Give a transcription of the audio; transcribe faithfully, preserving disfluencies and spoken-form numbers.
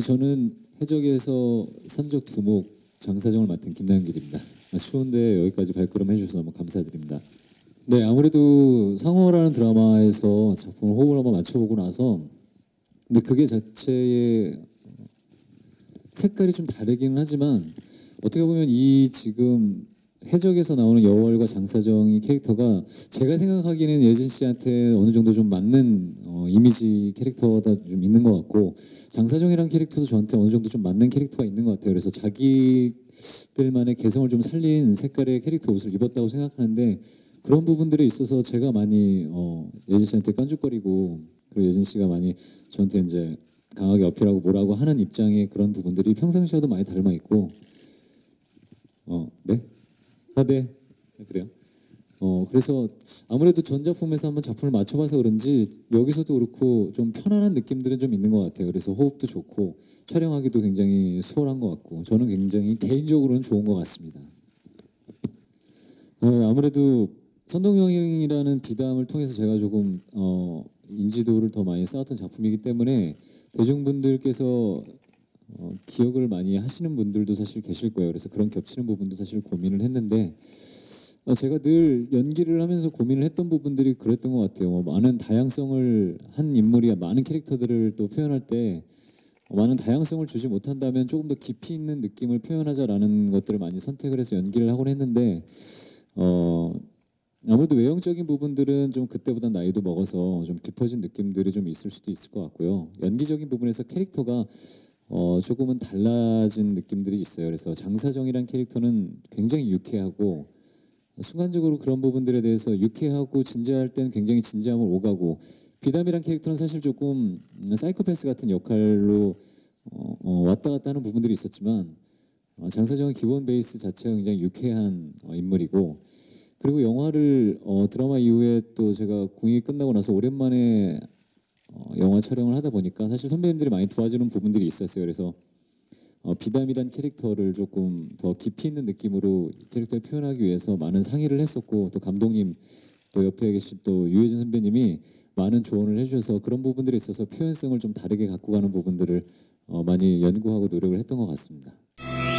저는 해적에서 선적 두목 장사정을 맡은 김남길입니다. 추운데 여기까지 발걸음 해주셔서 너무 감사드립니다. 네, 아무래도 상어라는 드라마에서 작품 호흡을 한번 맞춰보고 나서 근데 그게 자체의 색깔이 좀 다르기는 하지만 어떻게 보면 이 지금 해적에서 나오는 여월과 장사정이 캐릭터가 제가 생각하기에는 예진 씨한테 어느 정도 좀 맞는 어, 이미지 캐릭터가 좀 있는 것 같고 장사정이라는 캐릭터도 저한테 어느 정도 좀 맞는 캐릭터가 있는 것 같아요. 그래서 자기들만의 개성을 좀 살린 색깔의 캐릭터 옷을 입었다고 생각하는데 그런 부분들에 있어서 제가 많이 어, 예진 씨한테 깐죽거리고 그리고 예진 씨가 많이 저한테 이제 강하게 어필하고 뭐라고 하는 입장의 그런 부분들이 평상시와도 많이 닮아 있고 어, 네? 아, 네. 그래요. 어, 그래서 아무래도 전 작품에서 한번 작품을 맞춰봐서 그런지 여기서도 그렇고 좀 편안한 느낌들은 좀 있는 것 같아요. 그래서 호흡도 좋고 촬영하기도 굉장히 수월한 것 같고 저는 굉장히 개인적으로는 좋은 것 같습니다. 어, 아무래도 선동여행이라는 비담을 통해서 제가 조금 어, 인지도를 더 많이 쌓았던 작품이기 때문에 대중분들께서 어, 기억을 많이 하시는 분들도 사실 계실 거예요. 그래서 그런 겹치는 부분도 사실 고민을 했는데 어, 제가 늘 연기를 하면서 고민을 했던 부분들이 그랬던 것 같아요. 뭐 많은 다양성을 한 인물이 많은 캐릭터들을 또 표현할 때 어, 많은 다양성을 주지 못한다면 조금 더 깊이 있는 느낌을 표현하자라는 것들을 많이 선택을 해서 연기를 하곤 했는데 어, 아무래도 외형적인 부분들은 좀 그때보다 나이도 먹어서 좀 깊어진 느낌들이 좀 있을 수도 있을 것 같고요. 연기적인 부분에서 캐릭터가 어, 조금은 달라진 느낌들이 있어요. 그래서 장사정이란 캐릭터는 굉장히 유쾌하고 순간적으로 그런 부분들에 대해서 유쾌하고 진지할 땐 굉장히 진지함을 오가고 비담이란 캐릭터는 사실 조금 사이코패스 같은 역할로 어, 어, 왔다 갔다 하는 부분들이 있었지만 어, 장사정은 기본 베이스 자체가 굉장히 유쾌한 어, 인물이고 그리고 영화를 어, 드라마 이후에 또 제가 공익이 끝나고 나서 오랜만에 어, 영화 촬영을 하다 보니까 사실 선배님들이 많이 도와주는 부분들이 있었어요. 그래서 어, 비담이란 캐릭터를 조금 더 깊이 있는 느낌으로 이 캐릭터를 표현하기 위해서 많은 상의를 했었고 또 감독님 또 옆에 계신 또 유해진 선배님이 많은 조언을 해주셔서 그런 부분들에 있어서 표현성을 좀 다르게 갖고 가는 부분들을 어, 많이 연구하고 노력을 했던 것 같습니다.